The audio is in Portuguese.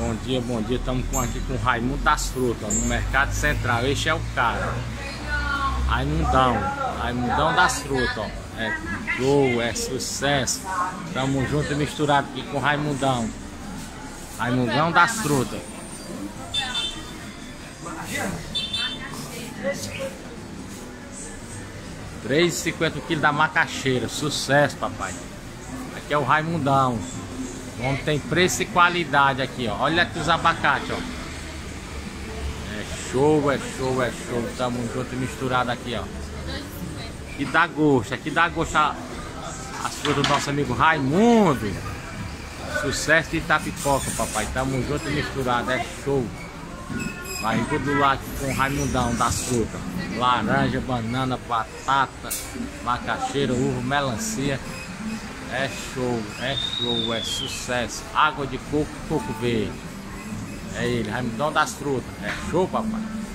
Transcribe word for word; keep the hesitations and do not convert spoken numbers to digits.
Bom dia, bom dia. Estamos aqui com o Raimundo das Frutas, ó, no Mercado Central. Este é o cara. Raimundão. Raimundão das Frutas, ó. É show, é sucesso. Tamo junto e misturado aqui com o Raimundão. Raimundão das Frutas. três e cinquenta o quilo da macaxeira. Sucesso, papai. Aqui é o Raimundão. Onde tem preço e qualidade aqui, ó. Olha aqui os abacates, ó. É show, é show, é show. Tamo junto e misturado aqui, ó. Aqui dá gosto, aqui dá gosto a, as frutas do nosso amigo Raimundo. Sucesso de Itapipoca, papai. Tamo junto e misturado, é show. Vai tudo lá aqui com o Raimundão das frutas. Laranja, banana, batata, macaxeira, uva, melancia. É show, é show, é sucesso. Água de coco, coco verde. É ele, Raimundão das Frutas. É show, papai.